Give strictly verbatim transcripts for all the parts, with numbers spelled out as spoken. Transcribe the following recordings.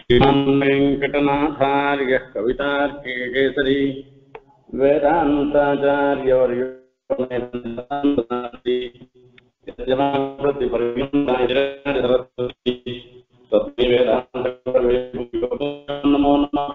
वेंकटनाथार्य कवितार्के केसरी वेदांताचार्यवर्यो नमो नमः।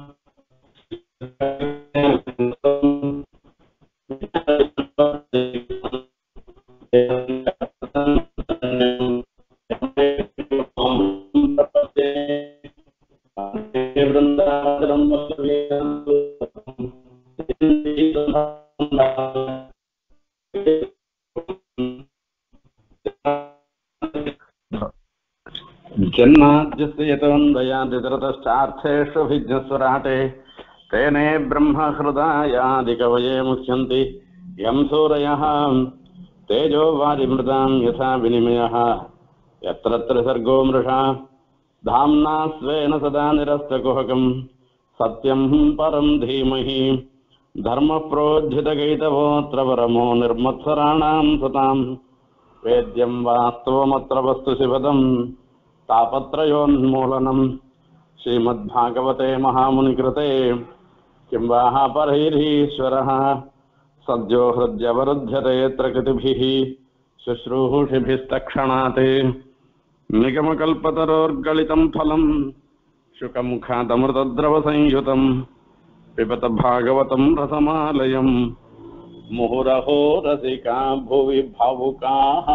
जन्माद्यस्य यतवन्दयादितरतश्चार्थेषु भिज्ञस्वराटे तेने ब्रह्महृदायादिकवये मुह्यन्ति यं सूरयः तेजो वारिमृतां यथा विनिमयः यत्र त्रिसर्गो मृषा धाम्ना स्वेन सदा निरस्तकुहकं सत्यं परं धीमहि धर्मप्रोज्झितकैतवोऽत्र परमो निर्मत्सराणां सतां वेद्यं वास्तवमत्र वस्तु शिवदं तापत्रयोन्मूलनं श्रीमद्भागवते महामुनिकृते किं वाह परैरीश्वरः सद्यो हृद्यवरुध्यते यत्र कृतिभिः शुश्रूषिभिस्तक्षणात् निगमकल्पतरोर्गलितं फलं शुकमुखादमृतद्रवसंयुतं पिबत भागवतं रसमालयं मुहुरहो रसिका भुवि भावुकाः।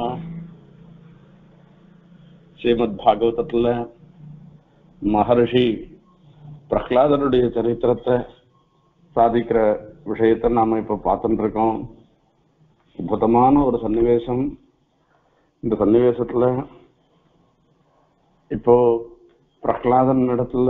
ஸ்ரீமத்பாகவதத்தில் மகர்ஷி பிரகலாதனுடைய சரித்திரத்தை சாதிக்கிற விஷயத்தை நாம் இப்போ பார்த்துட்டு இருக்கோம். அற்புதமான ஒரு சன்னிவேசம். இந்த சன்னிவேசத்தில் இப்போ பிரகலாதன் இடத்துல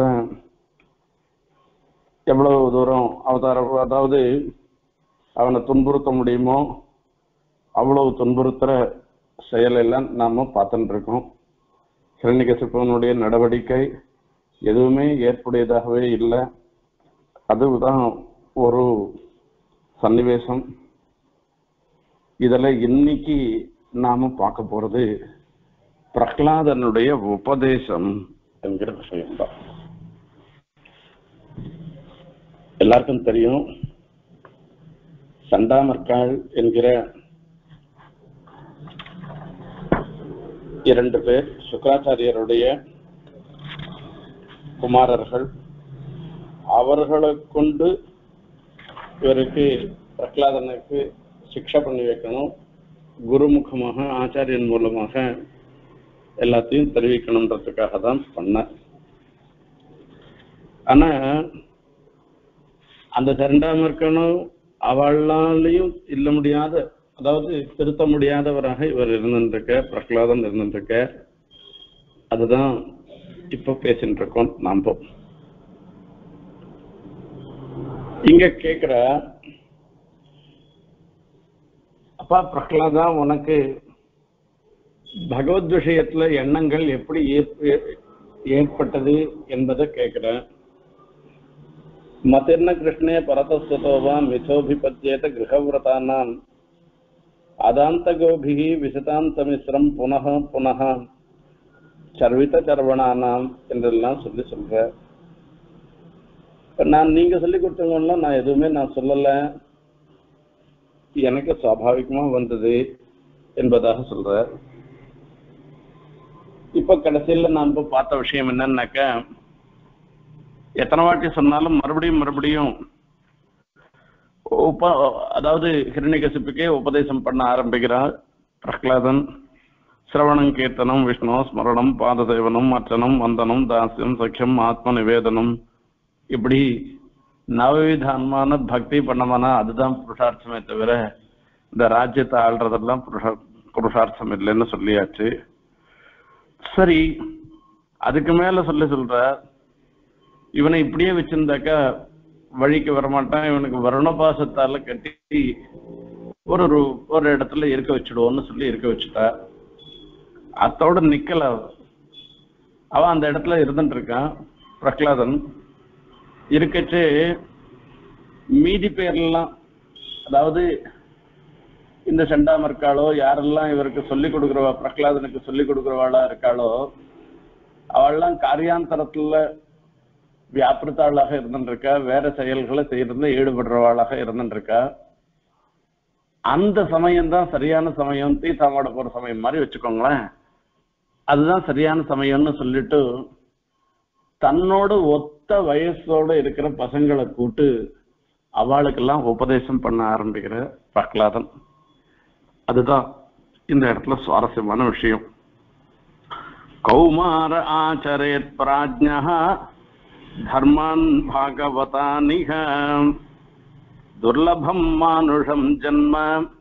எவ்வளவு தூரம் அவதார அதாவது அவனை துன்புறுத்த முடியுமோ அவ்வளவு துன்புறுத்துற செயலெல்லாம் நாம பார்த்துட்டு இருக்கோம். ஹிரண்யகசிபனுடைய நடவடிக்கை எதுவுமே ஏற்புடையதாகவே இல்லை. அதுதான் ஒரு சன்னிவேசம். இதில் இன்னைக்கு நாம பார்க்க போறது பிரகலாதனுடைய உபதேசம் என்கிற விஷயம்தான். எல்லாருக்கும் தெரியும், சண்டாமர்காள் என்கிற இரண்டு பேர் சுக்ராச்சாரியருடைய குமாரர்கள். அவர்களை கொண்டு இவருக்கு பிரகலாதனுக்கு சிக்ஷை பண்ணி வைக்கணும், குருமுகமாக ஆச்சாரியன் மூலமாக எல்லாத்தையும் தெரிவிக்கணுன்றதுக்காக தான் பண்ண. ஆனா அந்த சண்டாமர்கனும் அவளாலையும் இல்ல முடியாத, அதாவது திருத்த முடியாதவராக இவர் இருந்திருக்க, பிரகலாதன் இருந்திருக்க. அதுதான் இப்ப பேசிட்டு இருக்கோம் நாம. இங்க கேக்குற அப்பா பிரகலாதா, உனக்கு பகவத் விஷயத்துல எண்ணங்கள் எப்படி ஏற்பட்டது என்பதை கேட்கிற. மதிர்ன கிருஷ்ணே பரதஸ்வதோவா மிதோபிபத்யேத கிரகவிரதானாம் அதாந்த கோபிகி விசதாந்தமிஸ்ரம் புனக புனக சர்வித சர்வணானாம் என்றெல்லாம் சொல்லி சொல்ற. நான் நீங்க சொல்லி கொடுத்தவங்கலாம் நான் எதுவுமே நான் சொல்லல, எனக்கு சுவாபாவிகமா வந்தது என்பதாக சொல்ற. இப்ப கடைசியில நான் இப்ப பார்த்த விஷயம் என்னன்னாக்க, எத்தனை வாட்டி சொன்னாலும் மறுபடியும் மறுபடியும் உப அதாவது ஹிரண்யகசிப்புக்கே உபதேசம் பண்ண ஆரம்பிக்கிறார் பிரகலாதன். சிரவணம், கீர்த்தனம், விஷ்ணு ஸ்மரணம், பாதசேவனம், அர்ச்சனம், வந்தனம், தாசியம், சக்கியம், ஆத்ம நிவேதனம், இப்படி நவவிதமான பக்தி பண்ணமானா அதுதான் புருஷார்த்தமே தவிர இந்த ராஜ்யத்தை ஆள்றதெல்லாம் புருஷ புருஷார்த்தம் இல்லைன்னு சொல்லியாச்சு. சரி, அதுக்கு மேல சொல்லி சொல்ற, இவனை இப்படியே வச்சிருந்தாக்கா வழிக்கு வரமாட்டான், இவனுக்கு வருணபாசத்தால கட்டி ஒரு ஒரு இடத்துல இருக்க வச்சுடுவோன்னு சொல்லி இருக்க வச்சுட்டா. அத்தோட நிக்கல, அவன் அந்த இடத்துல இருந்துட்டு இருக்கான் பிரகலாதன். இருக்கச்சு மீதி பேர்லாம், அதாவது இந்த சண்டாமர்காளோ யாரெல்லாம் இவருக்கு சொல்லிக் கொடுக்குறவா, பிரகலாதனுக்கு சொல்லிக் கொடுக்குறவாளா இருக்காளோ அவள்லாம் காரியாந்தரத்துல வியாபிரத்தாளாக இருந்துருக்கா, வேற செயல்களை செய்யறதுல ஈடுபடுறவாளாக இருந்துருக்கா. அந்த சமயம்தான் சரியான சமயம், தீ சாமாட போற சமயம் மாதிரி வச்சுக்கோங்களேன். அதுதான் சரியான சமயம்னு சொல்லிட்டு தன்னோட ஒத்த வயசோட இருக்கிற பசங்களை கூட்டு அவளுக்கெல்லாம் உபதேசம் பண்ண ஆரம்பிக்கிற பிரகலாதன். அதுதான் இந்த இடத்துல சுவாரஸ்யமான விஷயம். கௌமார ஆச்சரேத் பிராஜ்ஞः தர்மான் பாகவதானிஹ துர்லபம் மானுஷம் ஜன்ம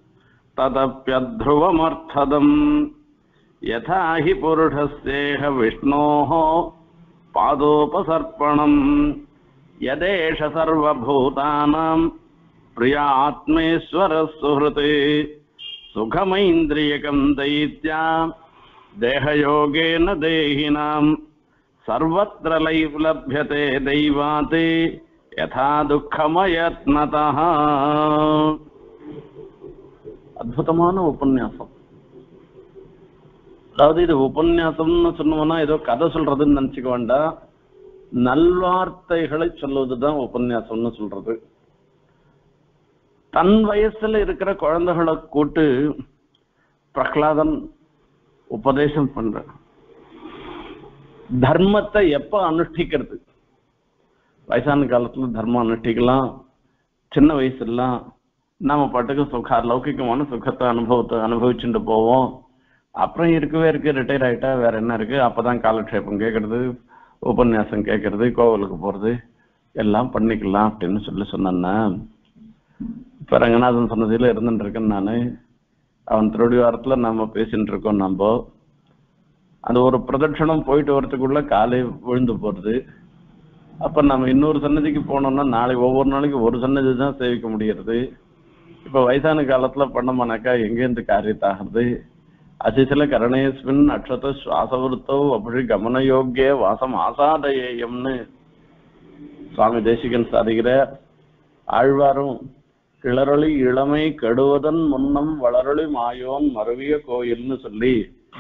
ததப்யத்ருவமர்த்ததம் யதா ஹி புருஷஸ்யேஹ விஷ்ணோஹ பாதோபசர்ப்பணம் யதேஷ சர்வபூதானாம் பிரியா ஆத்மேஸ்வர சுஹ்ருதே சுகமைந்திரியகம் தைத்யா தேகயோகேன தேஹினாம் சர்வத்ர லப்யதே தெய்வாதே யதா துக்கமயத்னதஹ. அற்புதமான உபன்யாசம். அதாவது இது உபன்யாசம்னு சொன்னோம்னா ஏதோ கதை சொல்றதுன்னு நினைச்சுக்க வேண்டாம், நல்வார்த்தைகளை சொல்லுவதுதான் உபன்யாசம்னு சொல்றது. தன் வயசுல இருக்கிற குழந்தைகளை கூட்டு பிரகலாதன் உபதேசம் பண்ற. தர்மத்தை எப்ப அனுஷ்டிக்கிறது? வயசான காலத்துல தர்மம் அனுஷ்டிக்கலாம், சின்ன வயசுலாம் நாம பாட்டுக்கு சுக லௌகிகமான சுகத்தை அனுபவத்தை அனுபவிச்சுட்டு போவோம். அப்புறம் இருக்கவே இருக்கு, ரிட்டையர் ஆயிட்டா வேற என்ன இருக்கு? அப்பதான் காலக்ஷேபம் கேட்கறது, உபன்யாசம் கேட்கறது, கோவிலுக்கு போறது எல்லாம் பண்ணிக்கலாம் அப்படின்னு சொல்லி சொன்னா. இப்ப ரங்கநாதன் சொன்னதில இருந்துட்டு இருக்கேன் நானு. அவன் திருடி வாரத்துல நாம பேசிட்டு இருக்கோம். நம்ம அந்த ஒரு பிரதட்சணம் போயிட்டு வரத்துக்குள்ள காலை விழுந்து போறது. அப்ப நம்ம இன்னொரு சன்னதிக்கு போனோம்னா நாளை ஒவ்வொரு நாளைக்கு ஒரு சன்னதி தான் சேவிக்க முடியறது. இப்ப வயசான காலத்துல பண்ணோம்னாக்கா எங்கேருந்து காரியத்தாகிறது? அசிசில கரணேஸ்மின் அக்ஷத சுவாசவருத்தோ அப்படி கமனயோக்கிய வாசம் ஆசாதயம்னு சுவாமி தேசிகன் சாதிக்கிற. ஆழ்வாரும் கிளறொளி இளமை கெடுவதன் முன்னம் வளரொளி மாயோன் மருவிய கோயில்னு சொல்லி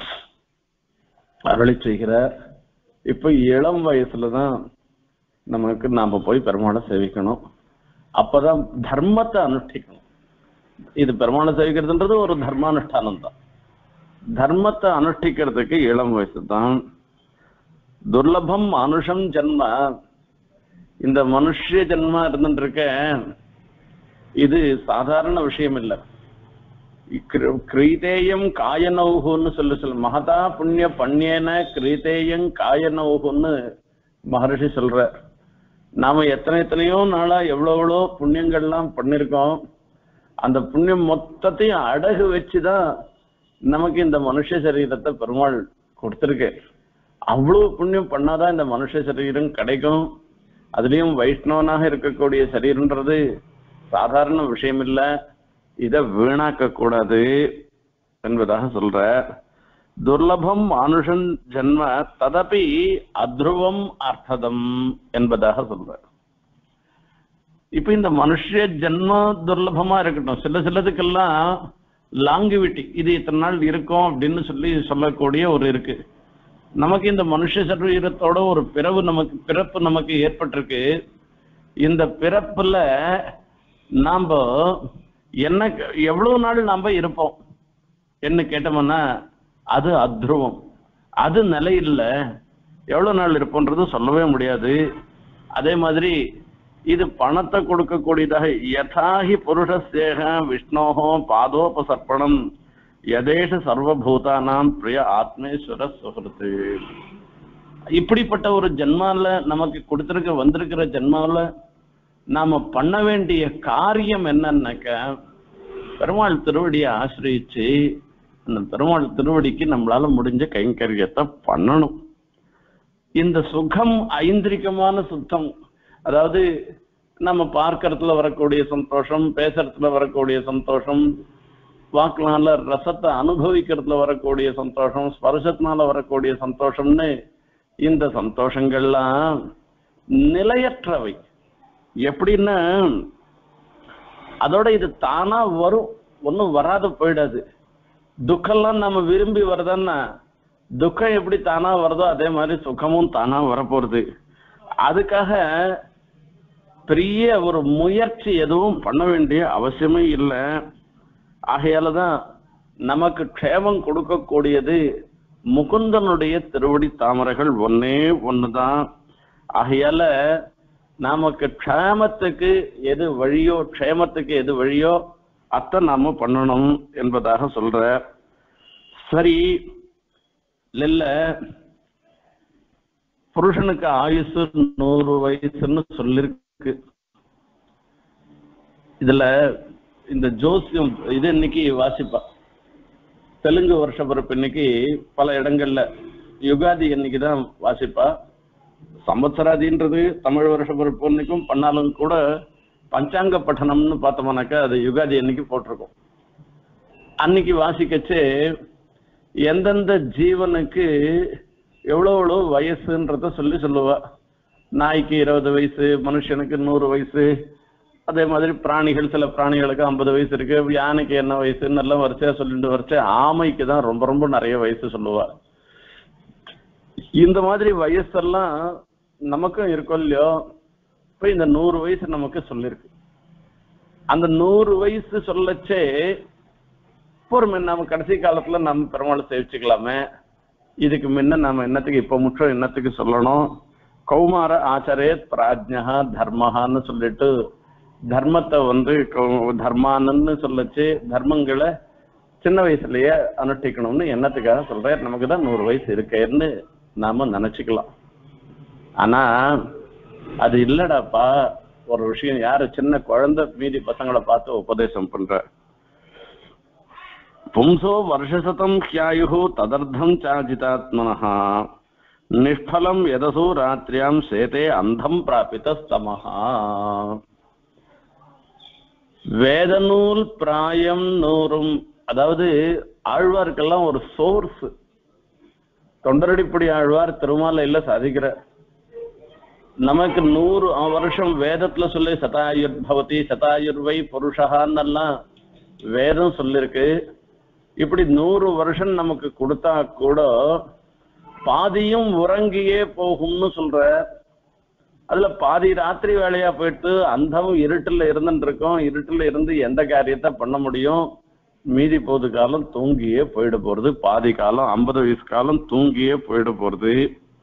அருளி செய்கிற. இப்ப இளம் வயசுலதான் நமக்கு நாம போய் பெருமாளை சேவிக்கணும். அப்பதான் தர்மத்தை அனுஷ்டிக்கணும். இது பெருமாளை சேவிக்கிறதுன்றது ஒரு தர்மானுஷ்டானம் தான். தர்மத்தை அனுஷ்டிக்கிறதுக்கு இளம் வயசு தான். துர்லபம் மனுஷம் ஜென்ம, இந்த மனுஷ ஜென்மா இருந்துட்டு இருக்க இது சாதாரண விஷயம் இல்லை. கிரீதேயம் காயனௌகுன்னு சொல்லி சொல்ல மகதா புண்ணிய பண்யேன கிரீதேயம் காயனௌகுன்னு மகர்ஷி சொல்ற. நாம எத்தனை எத்தனையோ நாளா எவ்வளோ எவ்வளோ புண்ணியங்கள்லாம் பண்ணிருக்கோம். அந்த புண்ணியம் மொத்தத்தையும் அடகு வச்சுதான் நமக்கு இந்த மனுஷ சரீரத்தை பெருமாள் கொடுத்திருக்கு. அவ்வளவு புண்ணியம் பண்ணாதான் இந்த மனுஷ சரீரம் கிடைக்கும். அதுலயும் வைஷ்ணவனாக இருக்கக்கூடிய சரீரன்றது சாதாரண விஷயம் இல்லை. இதை வீணாக்க கூடாது என்பதாக சொல்ற. துர்லபம் மனுஷன் ஜென்ம ததபி அத்ருவம் அர்த்ததம் என்பதாக சொல்ற. இப்ப இந்த மனுஷ ஜென்ம துர்லபமா இருக்கட்டும், சில சிலதுக்கெல்லாம் லாங்குவிட்டி, இது இத்தனை நாள் இருக்கும் அப்படின்னு சொல்லி சொல்லக்கூடிய ஒரு இருக்கு. நமக்கு இந்த மனுஷ சரீரத்தோட ஒரு பிறவு நமக்கு பிறப்பு நமக்கு ஏற்பட்டிருக்கு. இந்த பிறப்புல நாம என்ன எவ்வளவு நாள் நாம இருப்போம் என்ன கேட்டோம்னா அது அத்ருவம், அது நிலையில்ல. எவ்வளவு நாள் இருப்போன்றது சொல்லவே முடியாது. அதே மாதிரி இது பணத்தை கொடுக்கக்கூடியதாக யதாஹி புருஷஸ்யேஹ விஷ்ணோஹோ பாதோபசர்ப்பணம் யதேஷ சர்வபூதானாம் பிரிய ஆத்மேஸ்வர சுஹ்ருத். இப்படிப்பட்ட ஒரு ஜென்மால நமக்கு கொடுத்திருக்க வந்திருக்கிற ஜென்மால நாம பண்ண வேண்டிய காரியம் என்னன்னாக்க பெருமாள் திருவடியை ஆசிரியிச்சு அந்த பெருமாள் திருவடிக்கு நம்மளால முடிஞ்ச கைங்கரியத்தை பண்ணணும். இந்த சுகம் ஐந்திரிகமான சுத்தம், அதாவது நம்ம பார்க்கறதுல வரக்கூடிய சந்தோஷம், பேசுறதுல வரக்கூடிய சந்தோஷம், வாக்குனால ரசத்தை அனுபவிக்கிறதுல வரக்கூடிய சந்தோஷம், ஸ்பர்சத்தினால வரக்கூடிய சந்தோஷம்னு இந்த சந்தோஷங்கள்லாம் நிலையற்றவை. எப்படின்னா அதோட இது தானா வரும், ஒன்றும் வராது போயிடாது. துக்கம்லாம் நம்ம விரும்பி வருதுன்னா துக்கம் எப்படி தானா வருதோ அதே மாதிரி சுகமும் தானா வரப்போறது. அதுக்காக பெரிய ஒரு முயற்சி எதுவும் பண்ண வேண்டிய அவசியமே இல்லை. ஆகையாலதான் நமக்கு க்ஷேமம் கொடுக்கக்கூடியது முகுந்தனுடைய திருவடி தாமரைகள் ஒன்னே ஒண்ணுதான். ஆகையால நமக்கு க்ஷேமத்துக்கு எது வழியோ க்ஷேமத்துக்கு எது வழியோ அத்தை நாம பண்ணணும் என்பதாக சொல்ற. சரி இல்ல, புருஷனுக்கு ஆயுசு நூறு வயசுன்னு சொல்லிருக்கு. இதுல இந்த ஜோசியம் இது இன்னைக்கு வாசிப்பா தெலுங்கு வருஷ பிறப்பு இன்னைக்கு பல இடங்கள்ல யுகாதி இன்னைக்குதான் வாசிப்பா. சம்பத்சராதின்றது தமிழ் வருஷ பிறப்பு இன்னைக்கும் பண்ணாலும் கூட பஞ்சாங்க பட்டணம்னு பார்த்தோம்னாக்கா அது யுகாதி அன்னைக்கு போட்டிருக்கோம். அன்னைக்கு வாசிக்கச்சு எந்தெந்த ஜீவனுக்கு எவ்வளோ எவ்வளோ வயசுன்றத சொல்லி சொல்லுவா. நாய்க்கு இருபது வயசு, மனுஷனுக்கு நூறு வயசு, அதே மாதிரி பிராணிகள் சில பிராணிகளுக்கு ஐம்பது வயசு இருக்கு, யானைக்கு என்ன வயசுன்னு எல்லாம் வரிசையா சொல்லிட்டு வரிசை. ஆமைக்கு தான் ரொம்ப ரொம்ப நிறைய வயசு சொல்லுவா. இந்த மாதிரி வயசெல்லாம் நமக்கும் இருக்கும் இல்லையோ. இப்ப இந்த நூறு வயசு நமக்கு சொல்லிருக்கு. அந்த நூறு வயசு சொல்லச்சே பொறுமை நம்ம கடைசி காலத்துல நம்ம பெருமாளை சேவிச்சுக்கலாமே, இதுக்கு முன்ன நாம என்னத்துக்கு இப்ப முற்றம் என்னத்துக்கு சொல்லணும். கௌமார ஆச்சாரேத் பிராஜ்யா தர்மஹான்னு சொல்லிட்டு தர்மத்தை வந்து தர்மானன்னு சொல்லச்சு தர்மங்களை சின்ன வயசுலயே அனுஷ்டிக்கணும்னு என்னத்துக்காக சொல்றேன். நமக்கு தான் நூறு வயசு இருக்கேன்னு நாம நினைச்சுக்கலாம். ஆனா அது இல்லடாப்பா. ஒரு விஷயம் யாரு சின்ன குழந்தை மீதி பசங்களை பார்த்து உபதேசம் பண்ற. பும்சோ வருஷசதம் ஹியாயு ததர்த்தம் சாஜிதாத்மனஹா நிஷ்பலம் எதசோ ராத்திரியாம் சேதே அந்தம் பிராபித ஸ்தமஹா. வேதநூல் பிராயம் நூறும், அதாவது ஆழ்வார்க்கெல்லாம் ஒரு சோர்ஸ். தொண்டரடிப்படி ஆழ்வார் திருமாலையில சாதிக்கிற நமக்கு நூறு வருஷம் வேதத்துல சொல்லி சதாயுர் பவதி சதாயுர்வை புருஷகான்னெல்லாம் வேதம் சொல்லிருக்கு. இப்படி நூறு வருஷம் நமக்கு கொடுத்தா கூட பாதியும் உறங்கியே போகும்னு சொல்ற. அதுல பாதி ராத்திரி வேலையா போயிட்டு அந்தம் இருட்டுல இருந்துட்டு இருக்கோம். இருட்டுல இருந்து எந்த காரியத்தை பண்ண முடியும்? மீதி போது காலம் தூங்கியே போயிட போறது. பாதி காலம் ஐம்பது வயசு காலம் தூங்கியே போயிட போறது.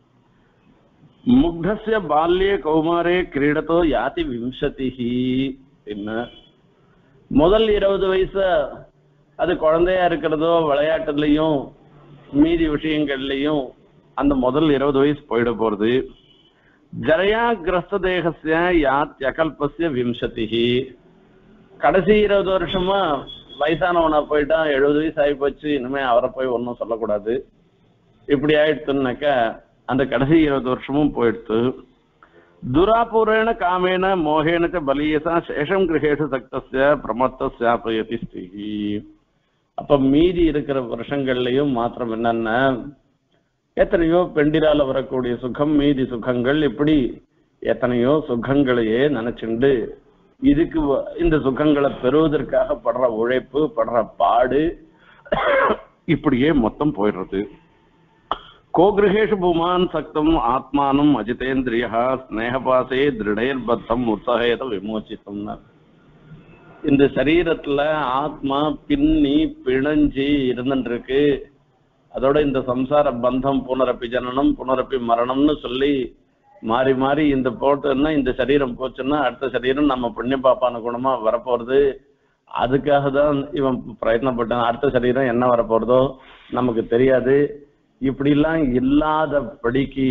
முக்தஸ்ய பால்யே கௌமாரே கிரீடத்தோ யாதி விம்சதிஹி. என்ன முதல் இருபது வயசு அது குழந்தையா இருக்கிறதோ விளையாட்டுலயும் மீதி விஷயங்கள்லயும் அந்த முதல் இருபது வயசு போயிட போறது. ஜரையா கிரஸ்த தேகஸ்ய யாத் யகல்பஸ்ய விம்சதிஹி. கடைசி இருபது வருஷமா வயசானவனா போயிட்டான், எழுபது வயசு ஆகி போச்சு, இனிமே அவரை போய் ஒன்னும் சொல்லக்கூடாது. இப்படி ஆயிடுத்துனாக்கா அந்த கடைசி இருபது வருஷமும் போயிடுத்து. துராபூரேண காமேன மோகேன பலியசா சேஷம் கிரகேஷு சக்தஸ்ய பிரமத்தஸ்யாபயதி ஸ்திரீ. அப்ப மீதி இருக்கிற வருஷங்கள்லயும் மாத்திரம் என்னன்னா எத்தனையோ பெண்டிரால வரக்கூடிய சுகம், மீதி சுகங்கள், இப்படி எத்தனையோ சுகங்களையே நினைச்சுண்டு இதுக்கு இந்த சுகங்களை பெறுவதற்காக படுற உழைப்பு, படுற பாடு, இப்படியே மொத்தம் போயிடுறது. கோகிரகேஷு பூமான் சக்தம் ஆத்மானம் அஜிதேந்திரியா ஸ்நேகபாசே திருடேர்பத்தம் உற்சாகேத விமோச்சித்தம்னா. இந்த சரீரத்துல ஆத்மா பின்னி பிணைஞ்சி இருந்துட்டு இருக்கு. அதோட இந்த சம்சார பந்தம் புனரப்பி ஜனனம் புனரப்பி மரணம்னு சொல்லி மாறி மாறி இந்த போட்டுன்னா இந்த சரீரம் போச்சுன்னா அடுத்த சரீரம் நம்ம புண்ணிய பாப்பான குணமா வரப்போறது. அதுக்காக தான் இவன் பிரயத்னப்பட்டான். அடுத்த சரீரம் என்ன வரப்போறதோ நமக்கு தெரியாது. இப்படி எல்லாம் இல்லாதபடிக்கு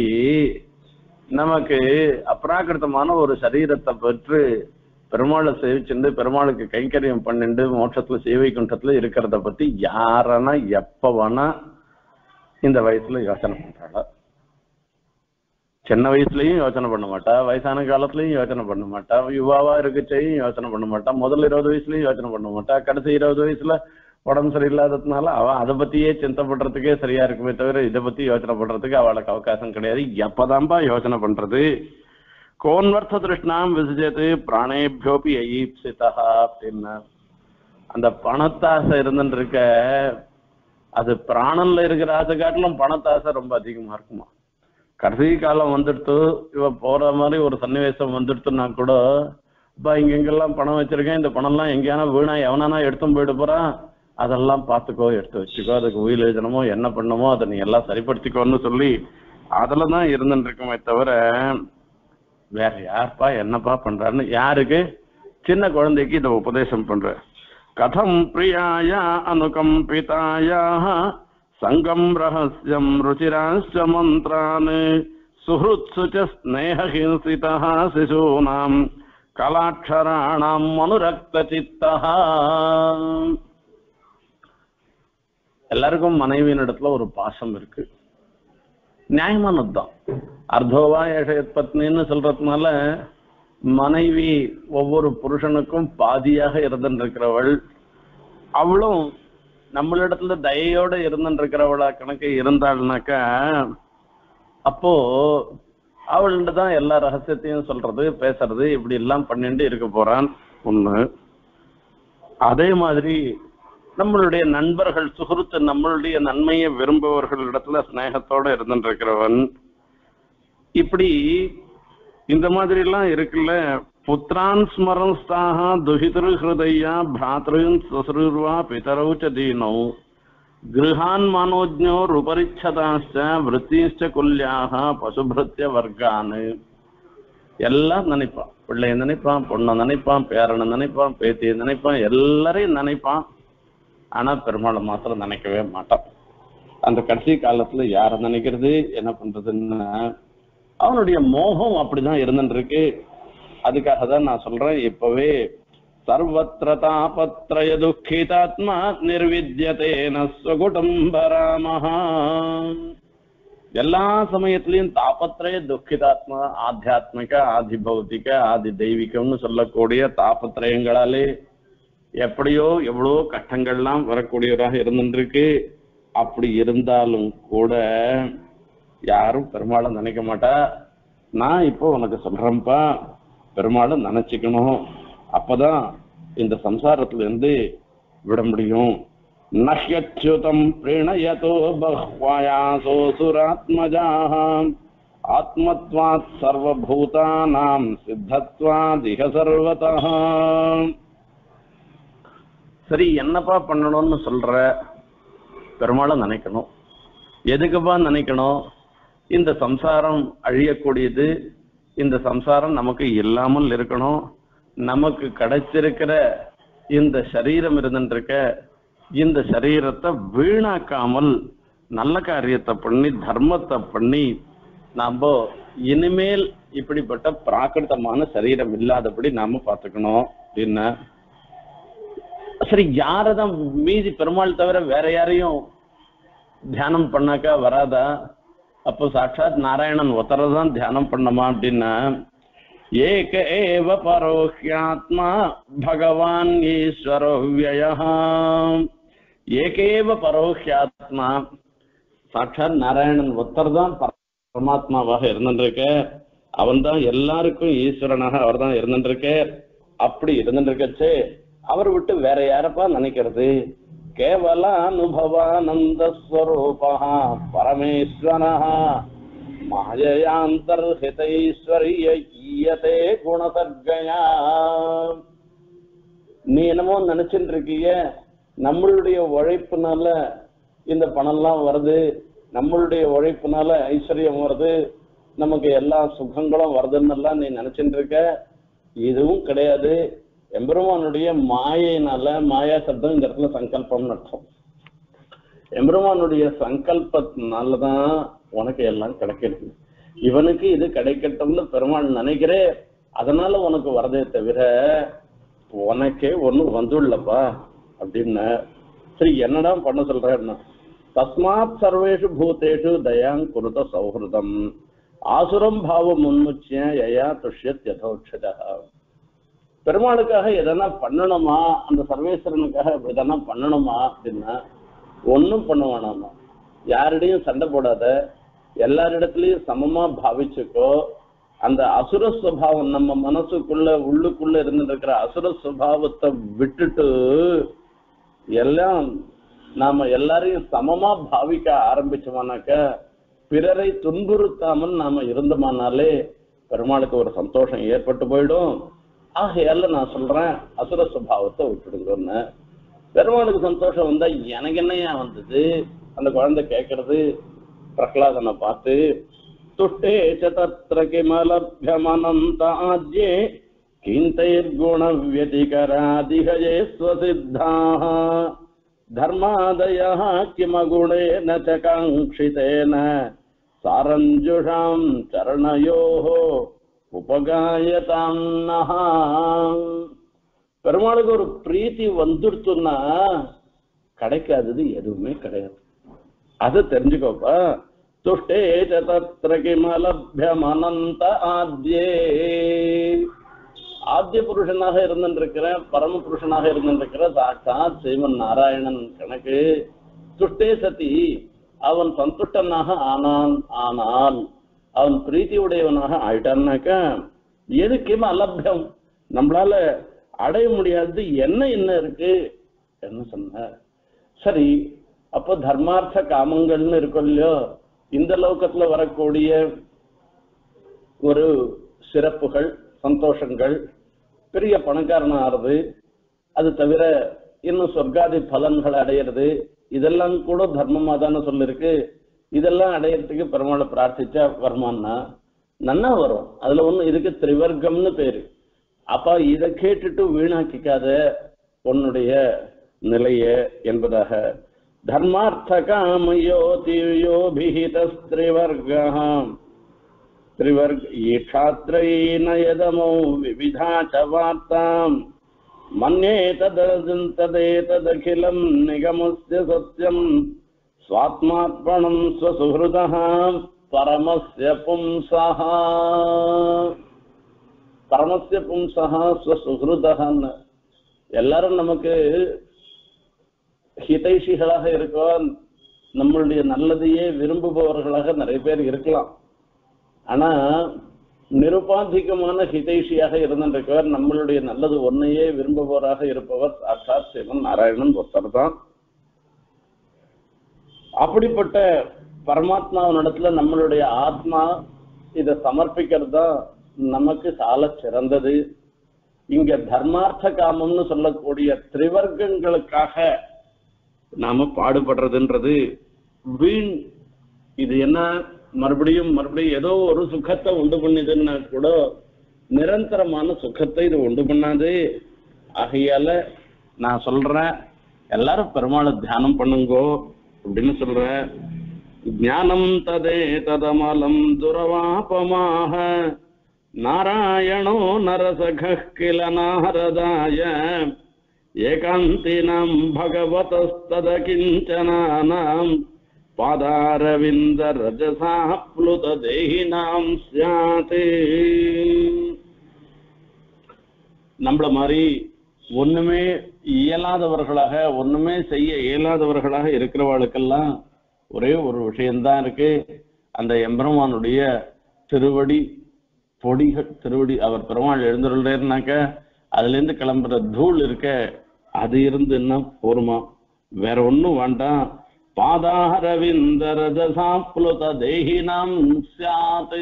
நமக்கு அப்ராகிருத்தமான ஒரு சரீரத்தை பெற்று பெருமாளை சேவிச்சுண்டு பெருமாளுக்கு கைங்கரியம் பண்ணிண்டு மோட்சத்துல சேவை குண்டத்துல இருக்கிறத பத்தி யாரனா எப்ப வேணா இந்த வயசுல யோசனை பண்றாளா? சின்ன வயசுலயும் யோசனை பண்ண மாட்டா, வயசான காலத்துலயும் யோசனை பண்ண மாட்டா, யுவாவா இருக்கச்சையும் யோசனை பண்ண மாட்டா, முதல் இருபது வயசுலயும் யோசனை பண்ண மாட்டா, கடைசி இருபது வயசுல உடம்பு சரியில்லாததுனால அவ அதை பத்தியே சிந்தை பண்றதுக்கே சரியா இருக்குமே தவிர இதை பத்தி யோசனை பண்றதுக்கு அவளுக்கு அவகாசம் கிடையாது. எப்பதான்பா யோசனை பண்றது? கோன்வர்த்த திருஷ்ணாம் விசிஜது பிராணேபியோபி ஐப்சிதா அப்படின்னா அந்த பணத்தாசை இருந்துட்டு இருக்க அது பிராணன்ல இருக்கிற ஆசை காட்டிலும் பணத்தை ஆசை ரொம்ப அதிகமா இருக்குமா. கடைசி காலம் வந்துடுத்து, இவ போற மாதிரி ஒரு சன்னிவேசம் வந்துடுத்துன்னா கூட, இப்ப இங்க எங்கெல்லாம் பணம் வச்சிருக்கேன், இந்த பணம் எல்லாம் எங்கேயானா வீணா எவனானா எடுத்தும் போயிட்டு போறான், அதெல்லாம் பார்த்துக்கோ, எடுத்து வச்சுக்கோ, அதுக்கு உயிர் எழுதணுமோ என்ன பண்ணணுமோ அதை நீ எல்லாம் சரிப்படுத்திக்கோன்னு சொல்லி அதுலதான் இருந்துட்டு இருக்குமே தவிர வேற யாருப்பா என்னப்பா பண்றாருன்னு யாருக்கு சின்ன குழந்தைக்கு இதை உபதேசம் பண்ற. கதம் பிரியாய அனுகம்பிதாய சங்கம் ரகசியம் ருச்சிராச்ச மந்திரான் சுஹ்ருத்சு ச ஸ்நேஹஹிம்சிதா சிசூனாம் கலாட்சராணாம் அனுரக்த சித்தா. எல்லாருக்கும் மனைவியின் இடத்துல ஒரு பாசம் இருக்கு, நியாயமானதுதான். அர்த்தோவா ஏஷயத் பத்னின்னு சொல்றதுனால மனைவி ஒவ்வொரு புருஷனுக்கும் பாதியாக இருந்துருக்கிறவள். அவளும் நம்மளிடத்துல தயையோட இருந்துருக்கிறவளா கணக்கு இருந்தாள்னாக்கா அப்போ அவள்கிட்ட தான் எல்லா ரகசியத்தையும் சொல்றது பேசுறது இப்படி எல்லாம் பண்ணிட்டு இருக்க போறான் ஒண்ணு. அதே மாதிரி நம்மளுடைய நண்பர்கள் சுகுருத்து நம்மளுடைய நன்மையை விரும்புபவர்கள் இடத்துல ஸ்நேகத்தோட இருந்துருக்கிறவன். இப்படி இந்த மாதிரி எல்லாம் இருக்குல்ல. புத்திரான் ஸ்மரன்ஸ்தாக துஹிதிரு ஹிருதயா பிராத்ருன் சுசுருர்வா பிதரௌச்ச தீனௌ கிருஹான் மனோஜ்ஞோ ருபரிச்சதாச்ச விருத்திஷ்ட குல்யாக பசுபிருத்திய வர்க்கான்னு எல்லாம் நினைப்பான். பிள்ளைய நினைப்பான், பொண்ணை நினைப்பான், பேரனை நினைப்பான், பேத்தியை நினைப்பான், எல்லாரையும் நினைப்பான். ஆனா பெருமாளை மாத்திரம் நினைக்கவே மாட்டான். அந்த கடைசி காலத்துல யார நினைக்கிறது என்ன பண்றதுன்னு அவனுடைய மோகம் அப்படிதான் இருந்துருக்கு. அதுக்காக தான் நான் சொல்றேன், இப்பவே சர்வத்ர தாபத்ரய துக்கிதாத்மா நிர்வித்யதேன ஸ்வகுடும்பராமஹா. எல்லா சமயத்திலையும் தாபத்ரய துக்கிதாத்மா ஆத்தியாத்மிக ஆதி பௌத்திக ஆதி தெய்வீகம்னு சொல்லக்கூடிய தாபத்ரயங்களாலே எப்படியோ எவ்வளோ கஷ்டங்கள்லாம் வரக்கூடியவராக இருந்துருக்கு. அப்படி இருந்தாலும் கூட யாரும் பெருமாளை நினைக்க மாட்டா. நான் இப்போ உனக்கு சொல்றேன்ப்பா, பெருமாளை நினைச்சுக்கணும், அப்பதான் இந்த சம்சாரத்துல இருந்து விட முடியும். நஹ்யச்யுதம் பிரணயதோ பஹ்வயாசோ சுராத்மஜாஹ ஆத்மத்வாத் சர்வபூதானாம் சித்தத்வாதிக சர்வதஹ. சரி, என்னப்பா பண்ணணும்னு சொல்ற? பெருமாளை நினைக்கணும். எதுக்குப்பா நினைக்கணும்? இந்த சம்சாரம் அழியக்கூடியது, இந்த சம்சாரம் நமக்கு இல்லாமல் இருக்கணும். நமக்கு கிடைச்சிருக்கிற இந்த சரீரம் இருந்துருக்க இந்த சரீரத்தை வீணாக்காமல் நல்ல காரியத்தை பண்ணி தர்மத்தை பண்ணி நாம இனிமேல் இப்படிப்பட்ட பிராகிருதமான சரீரம் இல்லாதபடி நாம பார்த்துக்கணும் அப்படின்னு. சரி, யாரதான் மீதி பெருமாள் தவிர வேற யாரையும் தியானம் பண்ணாக்கா வராதா? அப்போ சாட்சாத் நாராயணன் ஒத்தரதான் தியானம் பண்ணமா அப்படின்னா, ஏக ஏவ பரோஹ்யாத்மா பகவான் ஈஸ்வரோ வ்யயஹ. ஏகேவ பரோஹ்யாத்மா, சாட்சாத் நாராயணன் ஒத்தர்தான் பரமாத்மாவாக இருந்துருக்க. அவன் தான் எல்லாருக்கும் ஈஸ்வரனாக அவர் தான் இருந்துருக்க. அப்படி இருந்துருக்கச்சு அவர் விட்டு வேற யாரப்பா நினைக்கிறது? கேவல அனுபவானந்த ஸ்வரூபா பரமேஸ்வரா மாயையாந்தர்ஹிதைஸ்வரிய ஈயதே குணசர்கயா. நீ என்னமோ நினைச்சுட்டு இருக்கிய நம்மளுடைய உழைப்புனால இந்த பணம்லாம் வருது, நம்மளுடைய உழைப்புனால ஐஸ்வர்யம் வருது, நமக்கு எல்லா சுகங்களும் வருதுன்னு நீ நினைச்சுட்டு இருக்க. இதுவும் கிடையாது. எம்பெருமானுடைய மாயினால, மாயா சப்தம் இந்த இடத்துல சங்கல்பம்னு அர்த்தம். எம்பெருமானுடைய சங்கல்பத்தினாலதான் உனக்கு எல்லாம் கிடைக்கிறது. இவனுக்கு இது கிடைக்கட்டும்னு பெருமாள் நினைக்கிறே, அதனால உனக்கு வரதே தவிர உனக்கே ஒன்னும் வந்துள்ளப்பா அப்படின்னு. சரி, என்னடா பண்ண சொல்றேன்னா, தஸ்மாத் சர்வேஷு பூதேஷு தயாங் குருத சௌஹிருதம் ஆசுரம் பாவம் முன்முச்சிய யயா துஷ்யத் யதோட்சதா. பெருமாளுக்காக எதனா பண்ணணுமா, அந்த சர்வேஸ்வரனுக்காக எதனா பண்ணணுமா அப்படின்னா ஒன்னும் பண்ண வேணாமா. யாரிடையும் சண்டை போடாத, எல்லாரிடத்துலயும் சமமா பாவிச்சுக்கோ. அந்த அசுர சுபாவம் நம்ம மனசுக்குள்ள உள்ளுக்குள்ள இருந்துட்டு இருக்கிற அசுர சுபாவத்தை விட்டுட்டு எல்லாம் நாம எல்லாரையும் சமமா பாவிக்க ஆரம்பிச்சோமானாக்க பிறரை துன்புறுத்தாமல் நாம இருந்தோமானாலே பெருமாளுக்கு ஒரு சந்தோஷம் ஏற்பட்டு போயிடும். ஆகையால நான் சொல்றேன் அசுர சுபாவத்தை விட்டுடுங்கன்னு. பெருமாளுக்கு சந்தோஷம் வந்தா எனக்கு என்னையா வந்தது? அந்த குழந்தை கேட்கறது பிரகலாதனை பார்த்து, துஷ்டே சத்ர கிமலப்யமனந்தாஜ்யே கிந்தைர்குண வியதிகராதிஹயே ஸ்வசித்தாஹ தர்மாதயः கிமகுணேன ச காங்க்ஷிதேன சாரஞ்சுஷாம் சரணயோஹ உபகாயதாம் நஹ. பெருமாளுக்கு ஒரு பிரீத்தி வந்துடுத்துன்னா கிடைக்காதது எதுவுமே கிடையாது. அதை தெரிஞ்சுக்கோப்பா. துஷ்டே சத்ர கிமலப்யமனந்த ஆத்யே, ஆத்திய புருஷனாக இருந்திருக்கிற பரம புருஷனாக இருந்திருக்கிற சாட்சாத் ஸ்ரீமன் நாராயணன் கணக்கு துஷ்டே சதி அவன் சந்துஷ்டனாக ஆனான். ஆனால் அவன் பிரீத்தி உடையவனாக ஆயிட்டான்னாக்க எதுக்குமே அலப்யம் நம்மளால அடைய முடியாது என்ன என்ன இருக்கு என்ன சொன்ன. சரி, அப்போ தர்மார்த்த காமங்கள்னு இருக்கும் இல்லையோ, இந்த லோகத்துல வரக்கூடிய ஒரு சிறப்புகள் சந்தோஷங்கள், பெரிய பணக்காரனா ஆறுது, அது தவிர இன்னும் சொர்க்காதி பலன்களை அடையிறது, இதெல்லாம் கூட தர்மமா தானே சொல்லிருக்கு. இதெல்லாம் அடையிறதுக்கு பெருமாளை பிரார்த்திச்சா வருமானா நன்னா வரும். அதுல ஒண்ணு இதுக்கு திரிவர்க்கம்னு பேரு. அப்ப இதை கேட்டுட்டு வீணாக்கிக்காத உன்னுடைய நிலைய என்பதாக. தர்மார்த்த காமயோதியோபிஹிதஸ்திரிவர்கம் त्रिवर्ग ईक्षात्रयेन यदमो विविधा च वार्ताम् मन्ये तदेतदखिलम् निगमस्य सत्यम् स्वात्मार्पणम् स्वसुहृदः परमस्य पुंसः. परमस्य पुंसः स्वसुहृदः. எல்லாரும் நமக்கு ஹிதைஷிகளாக இருக்கோம், நம்மளுடைய நல்லதையே விரும்புபவர்களாக நிறைய பேர் இருக்கலாம். ஆனா நிருபாதிகமான ஹிதைஷியாக இருந்திருக்கவர், நம்மளுடைய நல்லது ஒன்னையே விரும்புபவராக இருப்பவர் சாட்சாத் சிவன் நாராயணன் ஒருத்தர் தான். அப்படிப்பட்ட பரமாத்மாவினிடத்துல நம்மளுடைய ஆத்மா இதை சமர்ப்பிக்கிறது தான் நமக்கு சால சிறந்தது. இங்க தர்மார்த்த காமம்னு சொல்லக்கூடிய திரிவர்க்கங்களுக்காக நாம பாடுபடுறதுன்றது வீண். இது என்ன, மறுபடியும் மறுபடியும் ஏதோ ஒரு சுகத்தை உண்டு பண்ணுதுன்னா கூட நிரந்தரமான சுகத்தை இது உண்டு பண்ணாது. ஆகையால நான் சொல்றேன், எல்லாரும் பெருமாளை தியானம் பண்ணுங்கோ அப்படின்னு சொல்றேன். ஞானம் ததே ததமலம் துரவாபமாக நாராயணோ நரசக கில நாரதாய ஏகாந்தினம் பகவதஸ்தத கிஞ்சனானாம் பாதாரவிந்த ரஜசா ப்ளுத தேஹினாம் ஸ்யாதே. நம்மள மாதிரி ஒண்ணுமே இயலாதவர்களாக ஒண்ணுமே செய்ய இயலாதவர்களாக இருக்கிறவாளுக்கெல்லாம் ஒரே ஒரு விஷயம்தான் இருக்கு. அந்த எம்பெருமானுடைய திருவடி பொடிகள், திருவடி அவர் பெருமாள் எழுந்துள்ளாருனாக்க அதுல இருந்து கிளம்புற தூள் இருக்க, அது இருந்துன்னா போருமா, வேற ஒண்ணும் வேண்டாம். பாதாரவிந்த ரஜசா ப்ளுத தேஹினாம் ஸ்யாதே.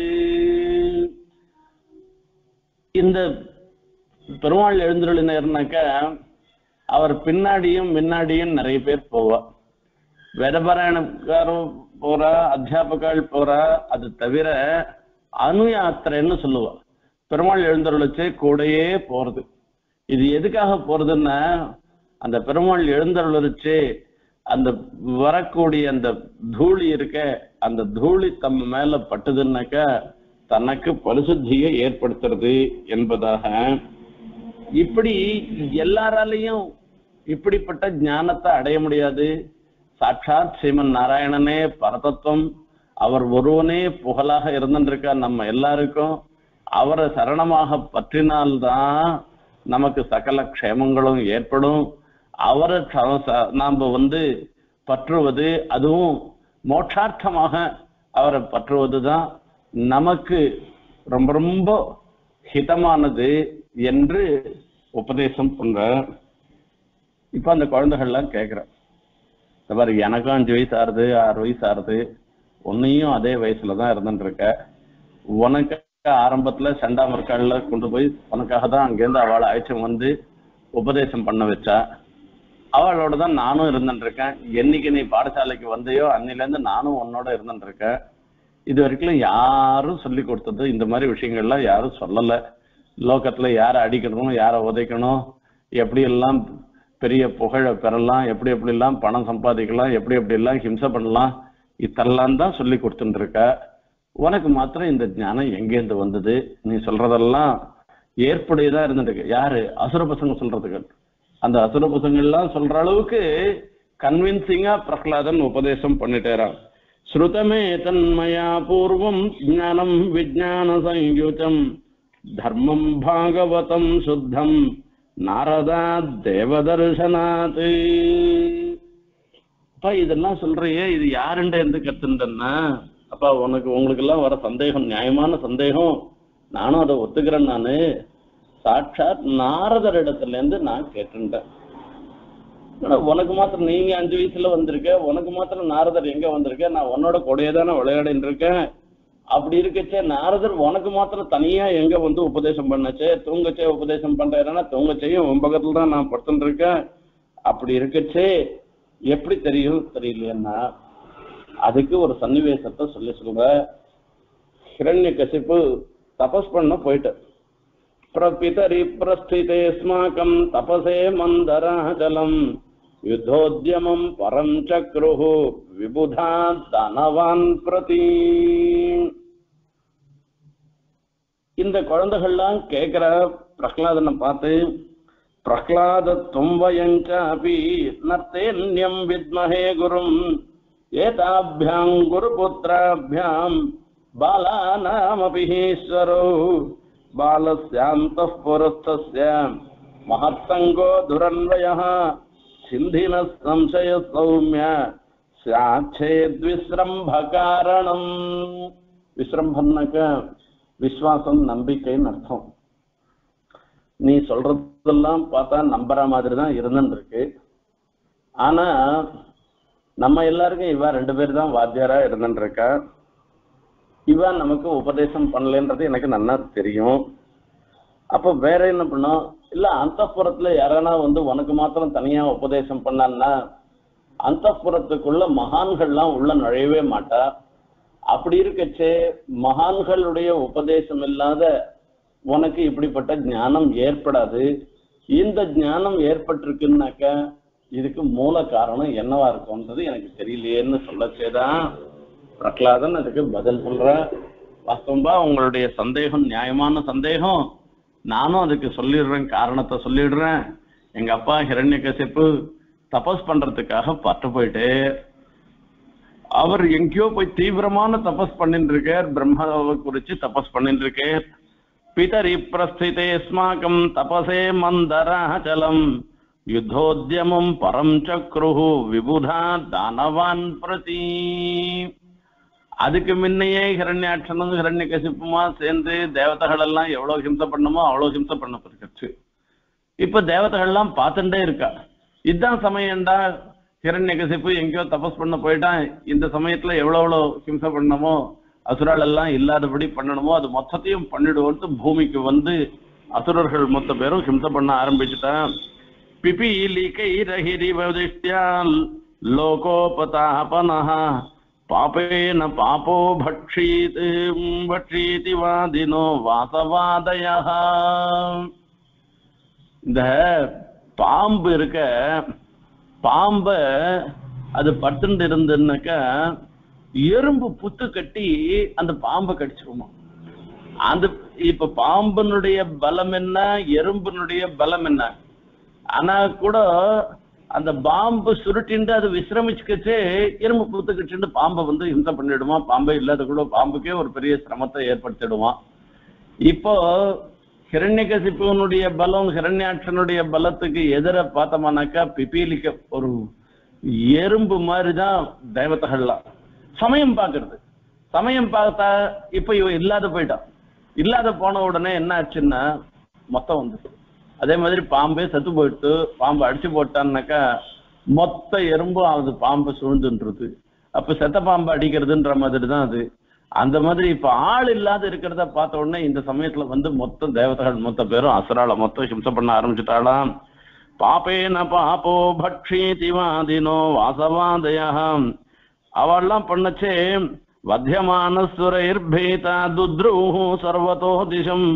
இந்த பெருமாள் எழுந்துள்ளினாக்க அவர் பின்னாடியும் முன்னாடியும் நிறைய பேர் போவா. வேதபாராயணக்காரும் போறா, அத்தியாபகால் போறா. அது தவிர அணு யாத்திரைன்னு சொல்லுவா. பெருமாள் எழுந்தருளிச்சே கூடையே போறது. இது எதுக்காக போறதுன்னா, அந்த பெருமாள் எழுந்தருளிச்சே அந்த வரக்கூடிய அந்த தூளி இருக்க, அந்த தூளி தம் மேல பட்டுதுன்னாக்க தனக்கு பரிசுத்தியை ஏற்படுத்துறது என்பதாக. இப்படி எல்லாராலையும் இப்படிப்பட்ட ஞானத்தை அடைய முடியாது. சாட்சாத் ஸ்ரீமன் நாராயணனே பரதத்துவம், அவர் ஒருவனே புகழாக இருந்துருக்கா. நம்ம எல்லாருக்கும் அவரை சரணமாக பற்றினால்தான் நமக்கு சகல க்ஷேமங்களும் ஏற்படும். அவரை நாம வந்து பற்றுவது, அதுவும் மோட்சார்த்தமாக அவரை பற்றுவதுதான் நமக்கு ரொம்ப ரொம்ப ஹிதமானது என்று உபதேசம் பண்ற. இப்ப அந்த குழந்தைகள்லாம் கேட்கிற, இந்த மாதிரி எனக்கும் அஞ்சு வயசு ஆறுது ஆறு வயசு ஆறுது, உன்னையும் அதே வயசுலதான் இருந்துட்டு இருக்க. உனக்கு ஆரம்பத்துல செண்டாமர்கால்ல கொண்டு போய் உனக்காக தான் அங்கேருந்து அவளை அழைச்சம் வந்து உபதேசம் பண்ண வச்சா. அவளோட தான் நானும் இருந்துட்டு இருக்கேன். என்னைக்கு நீ பாடசாலைக்கு வந்தையோ அன்னிலேருந்து நானும் உன்னோட இருந்துட்டு இருக்கேன். இது வரைக்கும் யாரும் சொல்லி கொடுத்தது இந்த மாதிரி விஷயங்கள்லாம் யாரும் சொல்லலை. லோகத்துல யாரை அடிக்கணும், யாரை உதைக்கணும், எப்படி எல்லாம் பெரிய புகழை பெறலாம், எப்படி எப்படி எல்லாம் பணம் சம்பாதிக்கலாம், எப்படி எப்படி எல்லாம் ஹிம்சை பண்ணலாம், இதெல்லாம் தான் சொல்லி கொடுத்துட்டு இருக்க. உனக்கு மாத்திரம் இந்த ஞானம் எங்கேருந்து வந்தது? நீ சொல்றதெல்லாம் ஏற்புடையதான் இருந்துட்டு யாரு? அசுர பசங்க சொல்றதுக்கு. அந்த அசுர பசங்கள்லாம் சொல்ற அளவுக்கு கன்வின்சிங்கா பிரகலாதன் உபதேசம் பண்ணிட்டேறான். ஸ்ருதமே தன்மயா பூர்வம் ஞானம் விஜான சயுஜம் தர்மம் பாகவதம் சுத்தம் நாரதா தேவதர்சனாத். அப்பா இதெல்லாம் சொல்றியே, இது யாருண்ட இருந்து கத்துண்டன்னா? அப்பா உனக்கு உங்களுக்கு எல்லாம் வர சந்தேகம் நியாயமான சந்தேகம், நானும் அதை ஒத்துக்கிறேன். நானு சாட்சாத் நாரதர் இடத்துல இருந்து நான் கேட்டுட்டேன். உனக்கு மாத்திரம் நீங்க அஞ்சு வயசுல வந்திருக்க, உனக்கு மாத்திரம் நாரதர் எங்க வந்திருக்க? நான் உன்னோட கொடையதானே விளையாடின்னு இருக்கேன். அப்படி இருக்கச்சே நாரதர் உனக்கு மாத்திரம் தனியா எங்க வந்து உபதேசம் பண்ணச்சே? தூங்கச்சே உபதேசம் பண்றேன்னா தூங்கச்சையும் உன் பக்கத்துல தான் நான் படுத்துட்டு இருக்கேன். அப்படி இருக்கச்சே எப்படி தெரியும்? தெரியலையா? அதுக்கு ஒரு சன்னிவேசத்தை சொல்லி சொல்லுங்க. ஹிரண்யகசிப்பு தபஸ் பண்ண போயிட்டு பிரபிதரி பிரஸ்திதே ஸ்மாகம் தபசே மந்தராச்சலம் யுத்தோத்யமம் பரம் சக்ருஹு விபுதா தனவான் பிரதி. இந்த குழந்தைகள்லாம் கேட்கிற பிரகலாதனை பார்த்து, பிரகலாத தும்பயஞ்சாபி நர்த்தேன்யம் வித்மஹே குரும் ஏதாபியாம் குருபுத்திராபியாம் பாலானாமபி ஈஸ்வரோ பாலஸ்யாந்தః புரஸ்தஸ்ய மஹத்சங்கோ துரன்வயः சிந்தின சம்சய சௌமிய சாட்சேத்விஸ்ரம்ப காரணம். விஸ்ரம்பன்னாக்க விஸ்வாசம், நம்பிக்கைன்னு அர்த்தம். நீ சொல்றதெல்லாம் பார்த்தா நம்புற மாதிரி தான் இருந்துட்டு இருக்கு. ஆனா நம்ம எல்லாருக்கும் இவ ரெண்டு பேர் தான் வாத்தியாரா இருந்துட்டு இருக்கா. இவ நமக்கு உபதேசம் பண்ணலன்றது எனக்கு நல்லா தெரியும். அப்ப வேற என்ன பண்ணும்? இல்ல அந்தப்புறத்துல யாரானா வந்து உனக்கு மாத்திரம் தனியா உபதேசம் பண்ணான்னா அந்தப்புறத்துக்குள்ள மகான்கள்லாம் உள்ள நுழையவே மாட்டா. அப்படி இருக்கச்சே மகான்களுடைய உபதேசம் இல்லாத உனக்கு இப்படிப்பட்ட ஞானம் ஏற்படாது. இந்த ஞானம் ஏற்பட்டிருக்குன்னாக்க இதுக்கு மூல காரணம் என்னவா இருக்கும்ன்றது எனக்கு தெரியலையேன்னு சொல்லச்சேதான் பிரகலாதன் அதுக்கு பதில் சொல்ற. வாஸ்தவம்பா உங்களுடைய சந்தேகம் நியாயமான சந்தேகம், நானும் அதுக்கு சொல்லிடுறேன், காரணத்தை சொல்லிடுறேன். எங்க அப்பா ஹிரண்யகசிப்பு தபஸ் பண்றதுக்காக பட்டு போயிட்டு அவர் எங்கேயோ போய் தீவிரமான தபஸ் பண்ணிட்டு இருக்கார், பிரம்மாவை குறிச்சு தபஸ் பண்ணிட்டு இருக்கார். பிதரி பிரஸ்திதே ஸ்மாகம் தபசே மந்தராச்சலம் யுத்தோத்யமம் பரம் சக்ருஹு விபுதா தானவான் பிரதி. அதுக்கு முன்னையே ஹிரண்யாட்சனும் ஹிரண்யகசிப்புமா சேர்ந்து தேவதைகள் எல்லாம் எவ்வளவு ஹிம்சை பண்ணமோ அவ்வளவு ஹிம்சை பண்ணப்பட்டிருச்சு. இப்ப தேவதைகள் எல்லாம் பார்த்துட்டே இருக்கா. இதுதான் சமயம்டா, ஹிரண்யகசிப்பு எங்கேயோ தபஸ் பண்ண போயிட்டான், இந்த சமயத்துல எவ்வளவு எவ்வளவு ஹிம்சை பண்ணணுமோ அசுரால் எல்லாம் இல்லாதபடி பண்ணணுமோ அது மொத்தத்தையும் பண்ணிடுவோம்னு பூமிக்கு வந்து அசுரர்கள் மொத்த பேரும் ஹிம்சை பண்ண ஆரம்பிச்சுட்டான். பிபீலிகைரஹிரிவதிஷ்ட்யால் லோகோபதாபனஹ பாபேன பாபோ பக்ஷீதி பக்ஷீதி வாதினோ வாசவாதயஹ. இந்த பாம்பு இருக்க, பாம்ப அது பட்டுண்டு இருந்துன்னாக்கா எறும்பு புத்து கட்டி அந்த பாம்பை கடிச்சிருமா. அந்த இப்ப பாம்பனுடைய பலம் என்ன, எறும்பினுடைய பலம் என்ன? ஆனா கூட அந்த பாம்பு சுருட்டிண்டு அது விசிரமிச்சுக்கச்சே எறும்பு புத்து கட்டிண்டு பாம்பை வந்து ஹிம்சை பண்ணிடுமா. பாம்பே இல்லாத கூட பாம்புக்கே ஒரு பெரிய சிரமத்தை ஏற்படுத்திடுவான். இப்போ ஹிரண்யகசிப்புனுடைய பலம் ஹிரண்யாட்சனுடைய பலத்துக்கு எதிர பார்த்தோம்னாக்கா பிபீலிக்க ஒரு எறும்பு மாதிரிதான் தேவதைகள்லாம் சமயம் பார்க்கறது. சமயம் பார்த்தா இப்ப இவ இல்லாத போயிட்டான். இல்லாத போன உடனே என்ன ஆச்சுன்னா மொத்தம் வந்து அதே மாதிரி பாம்பே செத்து போயிட்டு பாம்பு அடிச்சு போட்டான்னாக்கா மொத்த எறும்பும் அது பாம்பை சூழ்ந்துன்றது. அப்ப செத்த பாம்பு அடிக்கிறதுன்ற மாதிரி தான் அது. அந்த மாதிரி இப்ப ஆள் இல்லாத இருக்கிறத பார்த்த உடனே இந்த சமயத்துல வந்து மொத்த தேவதைகள் மொத்த பேரும் அசுரால மொத்தம் ஹிம்சை பண்ண ஆரம்பிச்சுட்டாளாம். பாப்பேன பாப்போ பக்ஷீதி வாதினோ வாசவாதயம். அவெல்லாம் பண்ணச்சே வத்தியமானசுரைர்பீதா துத்ரூஹு சர்வதோ திசம்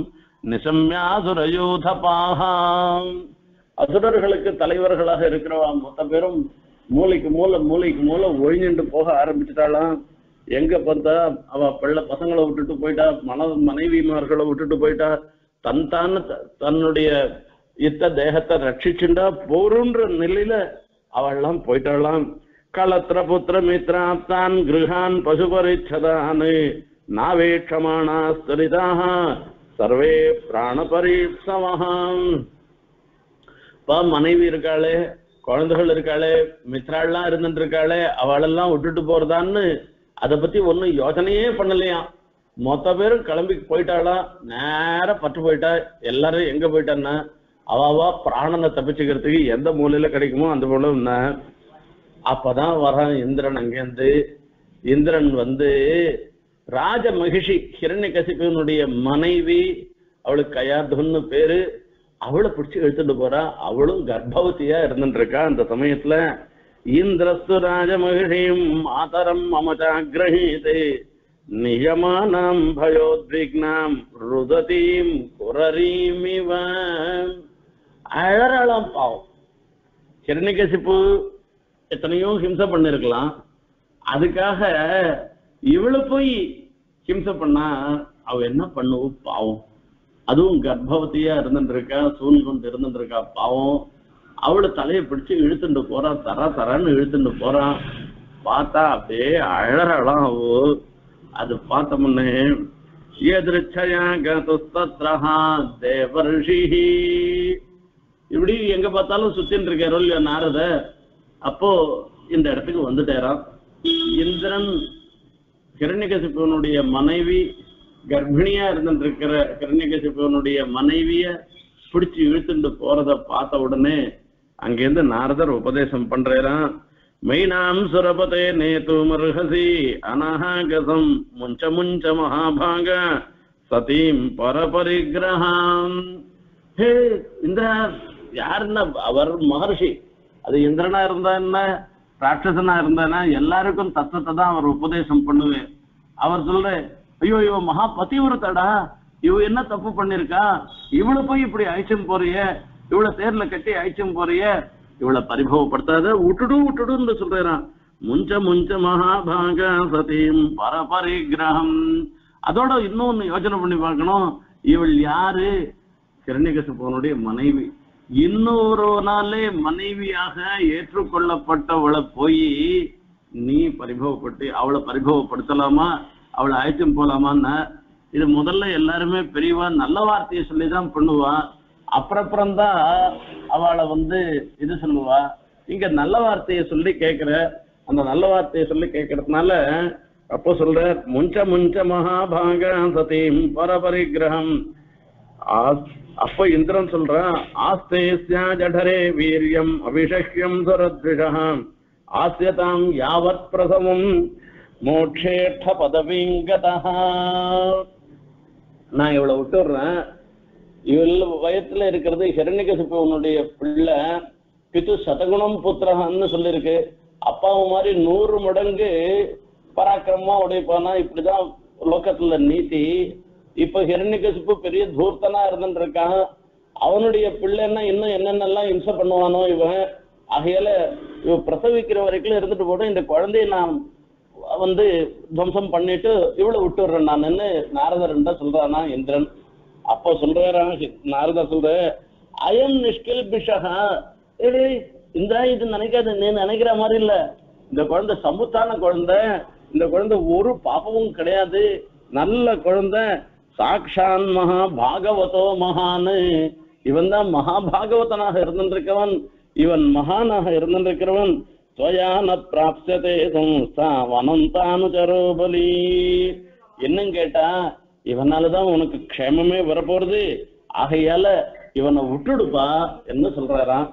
நிசம்யாசுரயூதபாஹா. அசுரர்களுக்கு தலைவர்களாக இருக்கிறவா மொத்த பேரும் மூளைக்கு மூளை மூளைக்கு மூளை ஒழிஞ்சுட்டு போக ஆரம்பிச்சுட்டாளாம். எங்க பார்த்தா அவ பிள்ளை பசங்களை விட்டுட்டு போயிட்டா, மன மனைவிமார்களை விட்டுட்டு போயிட்டா, தன் தான் தன்னுடைய யுத்த தேகத்தை ரட்சிச்சுண்டா போருன்ற நிலையில அவெல்லாம் போயிட்டாளாம். களத்திர புத்திர மித்ராப்தான் கிருஹான் பசுபரிச்சதான் நாவேட்சமானா ஸ்தரிதாக சர்வே பிராணபரீப்சவஹாம். இப்ப மனைவி இருக்காளே, குழந்தைகள் இருக்காளே, மித்ராள்லாம் இருந்துட்டு இருக்காளே, அவளெல்லாம் விட்டுட்டு போறதான்னு அதை பத்தி ஒன்னும் யோசனையே பண்ணலையா. மொத்த பேரும் கிளம்பி போயிட்டாளா, நேர பட்டு போயிட்டா. எல்லாரும் எங்க போயிட்டான்னா அவாவா பிராணனை தப்பிச்சுக்கிறதுக்கு எந்த மூலையில கிடைக்குமோ அந்த மூலம் என்ன. அப்பதான் வரான் இந்திரன். அங்கேருந்து இந்திரன் வந்து ராஜ மகிஷி ஹிரண்யகசிபனுடைய மனைவி, அவளுக்கு கயாதுன்னு பேரு, அவளை பிடிச்சு இழுத்துட்டு போறா. அவளும் கர்ப்பவதியா இருந்துட்டு இருக்கா அந்த சமயத்துல. இந்திரஸ்து ராஜ மகிஷியும் மாதரம் மமச்சாகிரஹீதே நியமானம் பயோத்விக்னாம் ருததீம் குரரீமிவ. அழறாளாம் பாவம். ஹிரண்யகசிபு எத்தனையோ ஹிம்சை பண்ணிருக்கலாம், அதுக்காக இவளை போய் ஹிம்சை பண்ணா அவ என்ன பண்ணுவோம் பாவம். அதுவும் கர்ப்பவதியா இருந்துட்டு இருக்கா, சூன் கொண்டு இருந்துட்டு இருக்கா பாவம். அவளை தலையை பிடிச்சு இழுத்துட்டு போறான், தரா தரான்னு இழுத்துட்டு போறான். பார்த்தா அப்படியே அழறாளாம் அவோ. அது பார்த்த முன்னே எதிர்ச்சயா கதுஸ்தத்ரஹா தேவர்ஷிஹி. இப்படி எங்க பார்த்தாலும் சுத்தின்னு இருக்காரோ இல்லையா நாரத. அப்போ இந்த இடத்துக்கு வந்துட்டாராம். இந்திரன் ஹிரண்யகசிபனுடைய மனைவி கர்ப்பிணியா இருந்துட்டு இருக்கிற ஹிரண்யகசிபனுடைய மனைவிய பிடிச்சு இழுத்துட்டு போறத பார்த்த உடனே அங்கிருந்து நாரதர் உபதேசம் பண்றாராம். மைனாம் சுரபதே நேது மர்ஹசி அனஹாகசம் முஞ்ச முஞ்ச மகாபாக சதீம் பரபரிகிரஹாம். ஹே இந்திரா, யாருன்னா அவர் மகர்ஷி. அது இந்திரனா இருந்தா என்ன, ராட்சசனா இருந்தானா, எல்லாருக்கும் தத்துவத்தை தான் அவர் உபதேசம் பண்ணுவேன். அவர் சொல்ற, ஐயோ இவ மகா பதிவிரதடா, இவ என்ன தப்பு பண்ணிருக்கா, இவளை போய் இப்படி அழைச்சும் போறிய, இவளை தேர்ல கட்டி அழைச்சும் போறிய, இவளை பரிபவப்படுத்தாத, விட்டுடு விட்டுடுன்னு சொல்றான். முஞ்ச முஞ்ச மகாபாக சதீம் பரபரிகிரகம். அதோட இன்னொன்னு யோசனை பண்ணி பார்க்கணும். இவள் யாரு? ஹிரண்யகசிபனுடைய மனைவி. இன்னொரு நாளே மனைவியாக ஏற்றுக்கொள்ளப்பட்டவளை போய் நீ பரிபவப்பட்டு அவளை பரிபவப்படுத்தலாமா, அவளை அழைச்சும் போலாமான்னு. இது முதல்ல எல்லாருமே பெரியவா நல்ல வார்த்தையை சொல்லிதான் பண்ணுவா, அப்புறப்புறம்தான் அவளை வந்து இது சொல்லுவா. இங்க நல்ல வார்த்தையை சொல்லி கேட்கிற, அந்த நல்ல வார்த்தையை சொல்லி கேட்கறதுனால அப்போ சொல்ற முஞ்ச முஞ்ச மகாபாக சதீம் பரபரிகிரகம். அப்ப இந்திரன் சொல்றான், ஆஸ்தேஸ்யா ஜடரே வீரியம் அபிஷக்யம் சுரத்விஷம் ஆஸ்யதாம் யாவத் பிரசவம் மோட்சேட்ட பதவிங்கதா. நான் இவ்வளவு விட்டுடுறேன். இவ்வளவு வயத்துல இருக்கிறது ஹிரண்யகசிபனுடைய பிள்ளை. பித்து சதகுணம் புத்திரன்னு சொல்லிருக்கு. அப்பாவும் மாதிரி நூறு மடங்கு பராக்கிரமா உடைப்பானா, இப்படிதான் லோக்கத்துல நீதி. இப்ப ஹிரண்யகசிபு பெரிய தூர்த்தனா இருந்துட்டு இருக்கான். அவனுடைய பிள்ளைன்னா இன்னும் என்னென்னலாம் இம்சை பண்ணுவானோ இவன். ஆகையால இவ பிரசவிக்கிற வரைக்கும் இருந்துட்டு போட்டு இந்த குழந்தைய நான் வந்து துவம்சம் பண்ணிட்டு இவ்வளவு விட்டுடுறேன் நான் என்ன நாரதர் சொல்றானா இந்திரன். அப்போ சொல்றான் நாரதர் சொல்ற, அயம் நிஷ்கில் பிஷகா. இந்திரா இது நினைக்காது, நீ நினைக்கிற மாதிரி இல்ல. இந்த குழந்தை சமுத்தான குழந்தை. இந்த குழந்தை ஒரு பாப்பமும் கிடையாது, நல்ல குழந்தை. சாக்ஷான் மகா பாகவதோ மகானு. இவன் தான் மகாபாகவதனாக இருந்திருக்கிறவன், இவன் மகானாக இருந்திருக்கிறவன். துவயான பிராப்சதே சம்ஸ்தா வனந்தானுச்சரோபலி. என்னன்னு கேட்டா, இவனாலதான் உனக்கு க்ஷேமமே வரப்போறது. ஆகையால இவனை விட்டுடுப்பா என்ன சொல்றாராம்.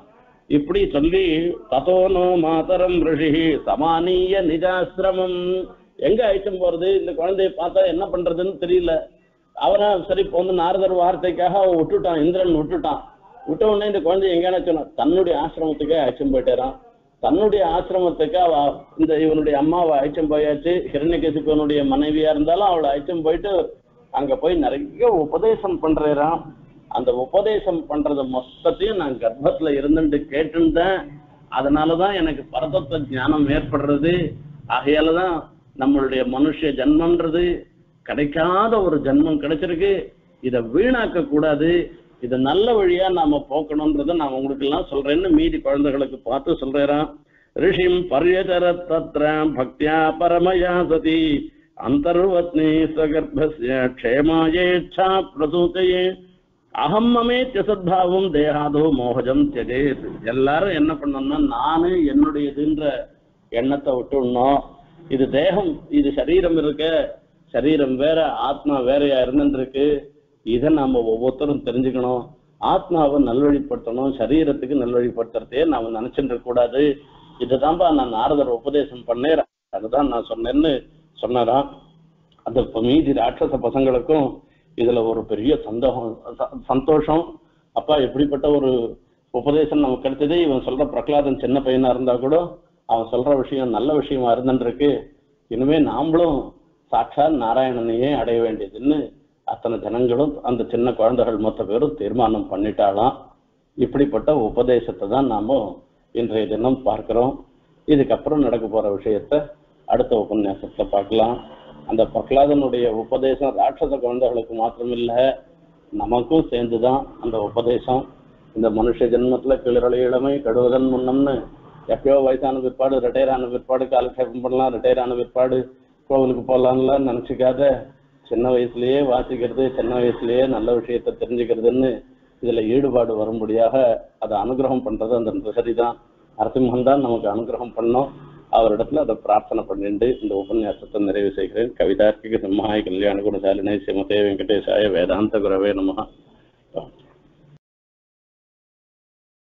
இப்படி சொல்லி ததோனோ மாதரம் ரிஷி சமானிய நிஜாசிரமம் எங்க அழைச்சும் போறது, இந்த குழந்தைய பார்த்தா என்ன பண்றதுன்னு தெரியல. அவனா சரி இப்போ வந்து நாரதர் வார்த்தைக்காக அவன் விட்டுட்டான், இந்திரன் விட்டுட்டான். விட்ட உடனே இந்த குழந்தை எங்கேனா சொன்னான், தன்னுடைய ஆசிரமத்துக்கே அழைச்சும் போயிட்டாரான். தன்னுடைய ஆசிரமத்துக்கு அவ இந்த இவனுடைய அம்மாவை அழைச்சும் போயாச்சு. ஹிரண்யகசிபனுடைய மனைவியா இருந்தாலும் அவளை அழைச்சும் போயிட்டு அங்க போய் நிறைய உபதேசம் பண்றான். அந்த உபதேசம் பண்றது மொத்தத்தையும் நான் கர்ப்பத்துல இருந்துட்டு கேட்டுட்டேன். அதனாலதான் எனக்கு பரதத்துவ ஞானம் ஏற்படுறது. ஆகையாலதான் நம்மளுடைய மனுஷ ஜன்மன்றது கிடைக்காத ஒரு ஜன்மம் கிடைச்சிருக்கு. இதை வீணாக்க கூடாது, இதை நல்ல வழியா நாம போக்கணும்ன்றத நான் உங்களுக்கு எல்லாம் சொல்றேன்னு மீதி குழந்தைகளுக்கு பார்த்து சொல்றேன். ரிஷிம் பரியதர தத்ர பக்தியா பரமயா சதி அந்தர்வத்னி சகர்ப்பஸ்ய க்ஷேமாயேச்சா பிரசூதையே அகம் மமேத்ய சத்பாவம் தேகாதோ மோகஜம் தியஜேத். எல்லாரும் என்ன பண்ணணும்னா நானு என்னுடையதுன்ற எண்ணத்தை விட்டுடணும். இது தேகம், இது சரீரம் இருக்க, சரீரம் வேற ஆத்மா வேறையா இருந்துருக்கு. இதை நாம ஒவ்வொருத்தரும் தெரிஞ்சுக்கணும். ஆத்மாவை நல்வழிப்படுத்தணும், சரீரத்துக்கு நல்வழிப்படுத்துறதே நாம நினைச்சுட்டு இருக்க கூடாது. இதுதான்பா நான் நாரதர் உபதேசம் பண்ணேன், அதுதான் நான் சொன்னேன்னு சொன்னாராம். அந்த மீதி ராட்சச பசங்களுக்கும் இதுல ஒரு பெரிய சந்தோஷம் சந்தோஷம். அப்பா எப்படிப்பட்ட ஒரு உபதேசம் நமக்கு கிடைச்சது. இவன் சொல்ற பிரகலாதன் சின்ன பையனா இருந்தா கூட அவன் சொல்ற விஷயம் நல்ல விஷயமா இருந்துருக்கு. இனிமே நாமளும் சாட்சாத் நாராயணனையே அடைய வேண்டியதுன்னு அத்தனை ஜனங்களும் அந்த சின்ன குழந்தைகள் மொத்த பேரும் தீர்மானம் பண்ணிட்டாலாம். இப்படிப்பட்ட உபதேசத்தை தான் நாம இன்றைய தினம் பார்க்கிறோம். இதுக்கப்புறம் நடக்க போற விஷயத்த அடுத்த உபன்யாசத்துல பார்க்கலாம். அந்த பிரகலாதனுடைய உபதேசம் ராட்சச குழந்தைகளுக்கு மாத்திரமில்ல, நமக்கும் சேர்ந்துதான் அந்த உபதேசம். இந்த மனுஷ ஜென்மத்துல கிளறலை இளமை கடுவதன் முன்னம்னு எப்பயோ வயசான பிற்பாடு ரிட்டையர் ஆன பிற்பாடு காலக்ஷேபம் பண்ணலாம், ரிட்டையர் ஆன பிற்பாடு கோவிலுக்கு போகலான்லாம் நினைச்சுக்காத, சின்ன வயசுலயே வாசிக்கிறது, சின்ன வயசுலயே நல்ல விஷயத்த தெரிஞ்சுக்கிறதுன்னு இதுல ஈடுபாடு வரும்படியாக அதை அனுகிரகம் பண்றது அந்த ரிஷதி தான். நரசிம்மன் தான் நமக்கு அனுகிரகம் பண்ணோம். அவரிடத்துல அதை பிரார்த்தனை பண்ணிட்டு இந்த உபன்யாசத்தை நிறைவு செய்கிறேன். கவிதார்க்கிக சிம்ஹாய கல்யாண குணசாலினே ஸ்ரீமதே வெங்கடேசாய வேதாந்த குரவே நமஹ.